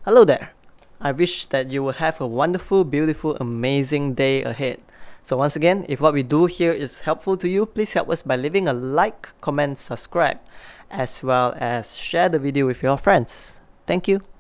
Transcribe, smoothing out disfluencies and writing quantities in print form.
Hello there. I wish that you will have a wonderful, beautiful, amazing day ahead. So once again, if what we do here is helpful to you, please help us by leaving a like, comment, subscribe, as well as share the video with your friends. Thank you.